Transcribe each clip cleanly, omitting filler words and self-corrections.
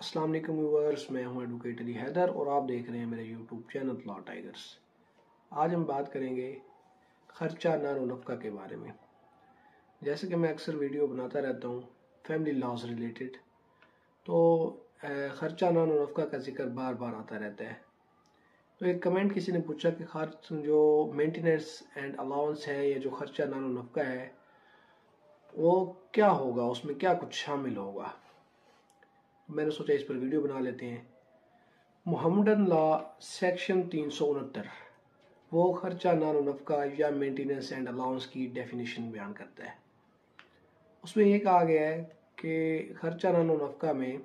अस्सलाम वालेकुम व्यूअर्स, मैं हूं एडवोकेट अली हैदर और आप देख रहे हैं मेरे यूट्यूब चैनल लॉ टाइगर्स। आज हम बात करेंगे खर्चा नानो नफ़का के बारे में। जैसे कि मैं अक्सर वीडियो बनाता रहता हूं फैमिली लॉज रिलेटेड, तो खर्चा नानो नफ़का का जिक्र बार बार आता रहता है। तो एक कमेंट किसी ने पूछा कि खर्च जो मेंटेनेंस एंड अलाउंस है या जो खर्चा नानो नफ़का है वो क्या होगा, उसमें क्या कुछ शामिल होगा। मैंने सोचा इस पर वीडियो बना लेते हैं। मोहम्मदन लॉ सेक्शन 369 वो खर्चा नानो नफ़का या मेंटेनेंस एंड अलाउंस की डेफिनेशन बयान करता है। उसमें ये कहा गया है कि खर्चा नानो नफ़का में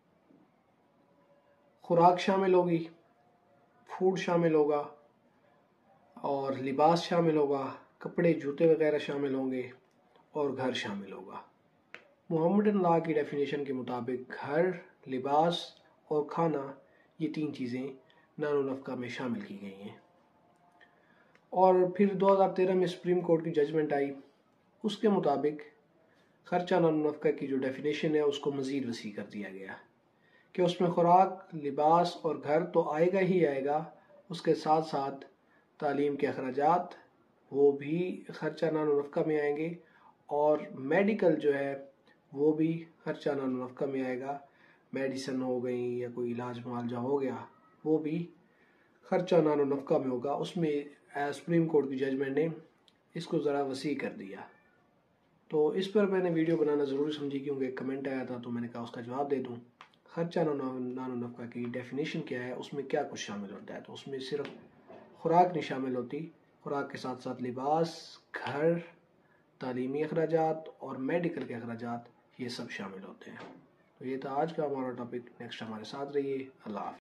खुराक शामिल होगी, फूड शामिल होगा और लिबास शामिल होगा, कपड़े जूते वगैरह शामिल होंगे और घर शामिल होगा। मोहम्मदन लॉ की डेफिनेशन के मुताबिक घर, लिबास और खाना, ये तीन चीज़ें नानो नफ़का में शामिल की गई हैं। और फिर 2013 में सुप्रीम कोर्ट की जजमेंट आई, उसके मुताबिक खर्चा नानो नफ़का की जो डेफिनेशन है उसको मज़ीद वसी कर दिया गया कि उसमें खुराक, लिबास और घर तो आएगा ही आएगा, उसके साथ साथ तालीम के अखराजात वो भी खर्चा नानो नफ़का में आएंगे और मेडिकल जो है वो भी खर्चा नानो नफ़का में आएगा। मेडिसिन हो गई या कोई इलाज मुआवजा हो गया वो भी खर्चा नानो नफ़का में होगा। उसमें सुप्रीम कोर्ट की जजमेंट ने इसको ज़रा वसी कर दिया। तो इस पर मैंने वीडियो बनाना ज़रूरी समझी क्योंकि कमेंट आया था, तो मैंने कहा उसका जवाब दे दूँ। खर्चा नानो नफ़का की डेफिनेशन क्या है, उसमें क्या कुछ शामिल होता है। तो उसमें सिर्फ खुराक नहीं शामिल होती, खुराक के साथ साथ लिबास, घर, तालीमी अखराजात और मेडिकल के अखराजात, ये सब शामिल होते हैं। तो ये था आज का हमारा टॉपिक। नेक्स्ट हमारे साथ रहिए। अल्लाह हाफ़िज़।